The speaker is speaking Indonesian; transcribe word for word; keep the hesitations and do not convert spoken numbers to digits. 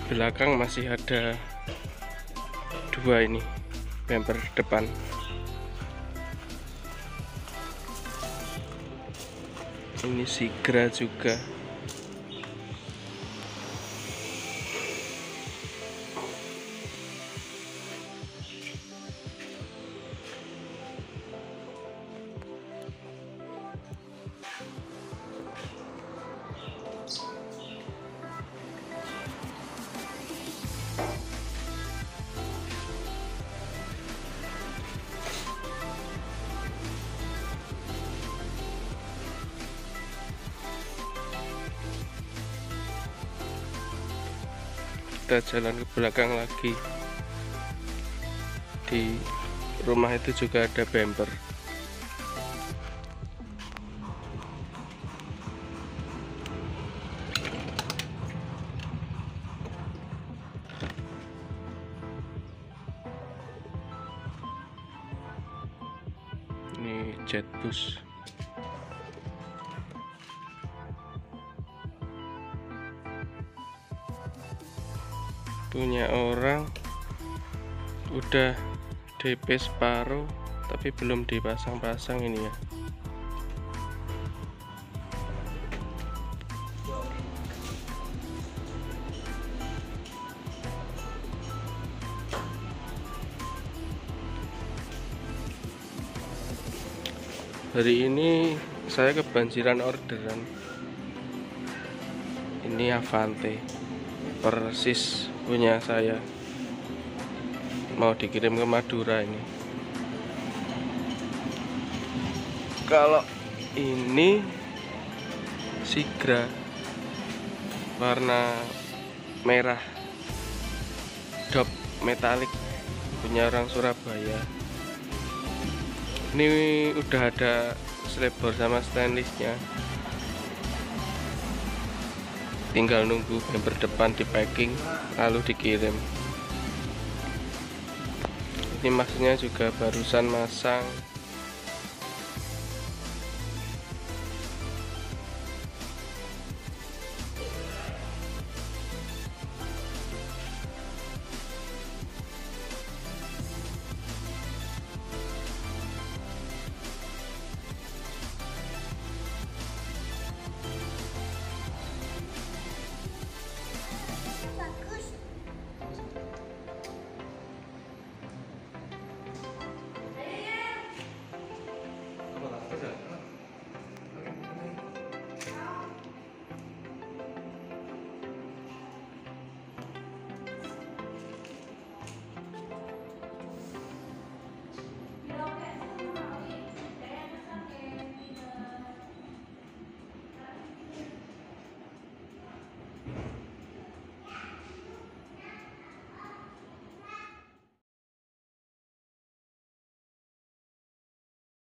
belakang masih ada dua ini bumper depan. Ini Sigra juga. Kita jalan ke belakang lagi. Di rumah itu juga ada bumper. Ini Jetbus. Punya orang udah D P separuh tapi belum dipasang-pasang ini ya. Hari ini saya kebanjiran orderan. Ini Avante persis punya saya, mau dikirim ke Madura ini. Kalau ini Sigra warna merah dop metalik, punya orang Surabaya. Ini udah ada slebor sama stainlessnya, tinggal nunggu bumper depan di packing lalu dikirim. Ini masnya juga barusan masang.